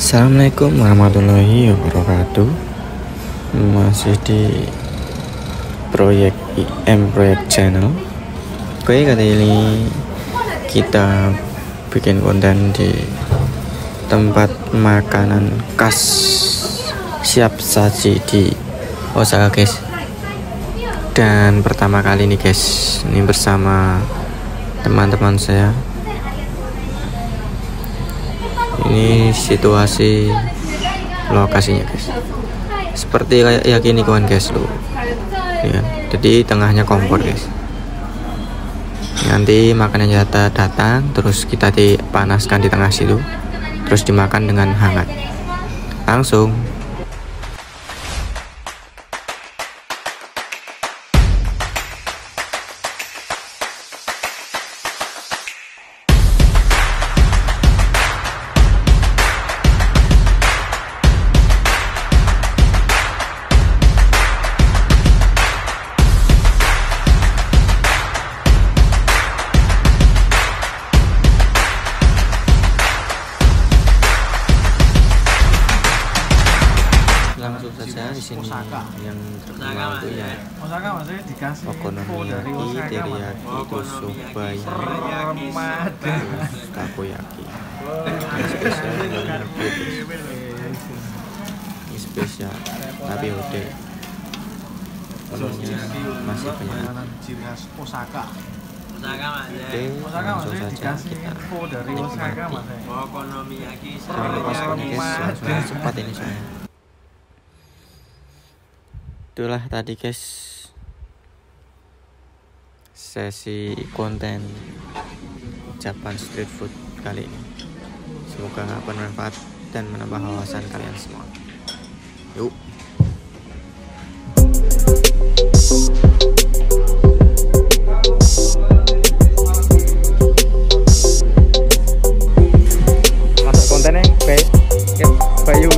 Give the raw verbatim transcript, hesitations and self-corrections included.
Assalamualaikum warahmatullahi wabarakatuh. Masih di proyek I M Proyek Channel. Oke, kali ini kita bikin konten di tempat makanan khas siap saji di Osaka, guys. Dan pertama kali nih, guys, ini bersama teman-teman saya. Ini situasi lokasinya, guys, seperti kayak ya gini kawan, guys, lo ya, jadi tengahnya kompor, guys. Nanti makanan jatah datang, terus kita dipanaskan di tengah situ, terus dimakan dengan hangat langsung. Langsung saja di sini yang terkenal itu ya okonomiyaki, teriyaki, tusubaya, takoyaki. Ini spesial dengan ini spesial tapi udah menunya masih banyak. Oke, langsung saja kita nikmati. Jangan lupa subscribe, guys, langsung cepat ini soalnya. Itulah tadi, guys, sesi konten Japan Street Food kali ini. Semoga bermanfaat dan menambah wawasan kalian semua. Yuk. Masuk kontennya, baik. Yuk, Bayu.